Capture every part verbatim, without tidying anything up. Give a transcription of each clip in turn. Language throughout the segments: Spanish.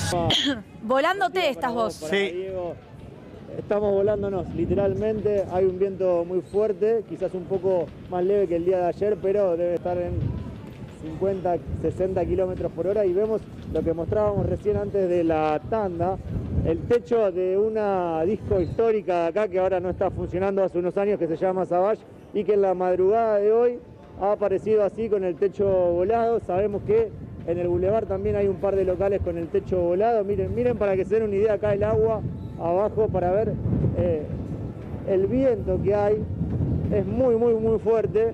Volándote estás vos. Sí. Diego, estamos volándonos, literalmente. Hay un viento muy fuerte, quizás un poco más leve que el día de ayer, pero debe estar en cincuenta, sesenta kilómetros por hora. Y vemos lo que mostrábamos recién antes de la tanda, el techo de una disco histórica de acá que ahora no está funcionando hace unos años, que se llama Savage, y que en la madrugada de hoy ha aparecido así con el techo volado. Sabemos que en el bulevar también hay un par de locales con el techo volado. Miren, miren para que se den una idea, acá el agua abajo para ver eh, el viento que hay. Es muy, muy, muy fuerte.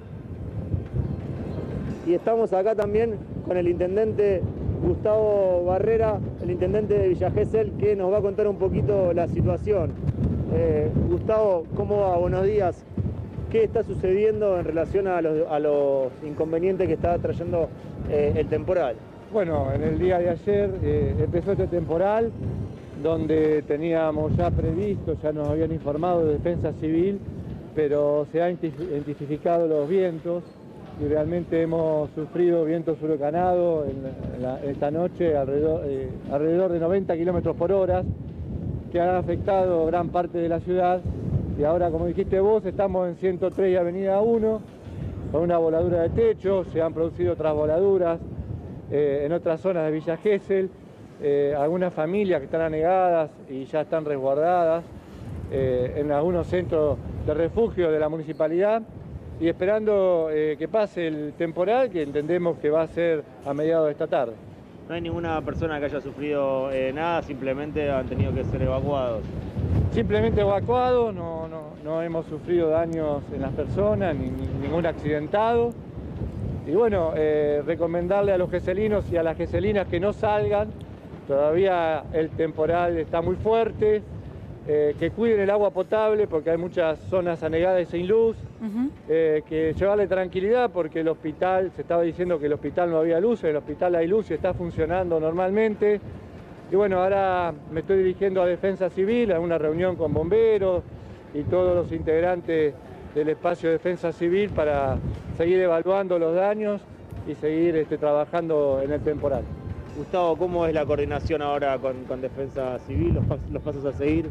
Y estamos acá también con el intendente Gustavo Barrera, el intendente de Villa Gesell, que nos va a contar un poquito la situación. Eh, Gustavo, ¿cómo va? Buenos días. ¿Qué está sucediendo en relación a los, a los inconvenientes que está trayendo eh, el temporal? Bueno, en el día de ayer eh, empezó este temporal, donde teníamos ya previsto, ya nos habían informado de Defensa Civil, pero se han intensificado los vientos y realmente hemos sufrido vientos huracanados en, en, la, en esta noche alrededor, eh, alrededor de noventa kilómetros por hora, que han afectado gran parte de la ciudad. Y ahora, como dijiste vos, estamos en ciento tres y Avenida uno, con una voladura de techo. Se han producido otras voladuras eh, en otras zonas de Villa Gesell, eh, algunas familias que están anegadas y ya están resguardadas eh, en algunos centros de refugio de la municipalidad, y esperando eh, que pase el temporal, que entendemos que va a ser a mediados de esta tarde. No hay ninguna persona que haya sufrido eh, nada, simplemente han tenido que ser evacuados. Simplemente evacuados, no, no, no hemos sufrido daños en las personas, ni, ni ningún accidentado. Y bueno, eh, recomendarle a los geselinos y a las geselinas que no salgan. Todavía el temporal está muy fuerte, eh, que cuiden el agua potable porque hay muchas zonas anegadas y sin luz. Uh-huh. eh, que llevarle tranquilidad porque el hospital, se estaba diciendo que el hospital no había luz, en el hospital hay luz y está funcionando normalmente. Y bueno, ahora me estoy dirigiendo a Defensa Civil, a una reunión con bomberos y todos los integrantes del espacio de Defensa Civil para seguir evaluando los daños y seguir este, trabajando en el temporal. Gustavo, ¿cómo es la coordinación ahora con, con Defensa Civil, los, pas los pasos a seguir?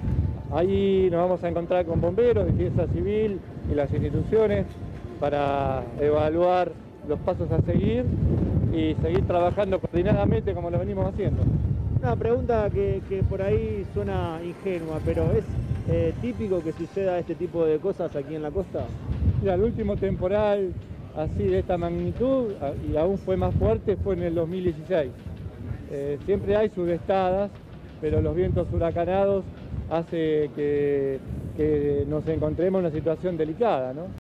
Ahí nos vamos a encontrar con bomberos, Defensa Civil y las instituciones para evaluar los pasos a seguir y seguir trabajando coordinadamente como lo venimos haciendo. Una pregunta que, que por ahí suena ingenua, pero ¿es eh, típico que suceda este tipo de cosas aquí en la costa? Mira, el último temporal así de esta magnitud, y aún fue más fuerte, fue en el dos mil dieciséis. Eh, siempre hay sudestadas, pero los vientos huracanados hace que, que nos encontremos en una situación delicada, ¿no?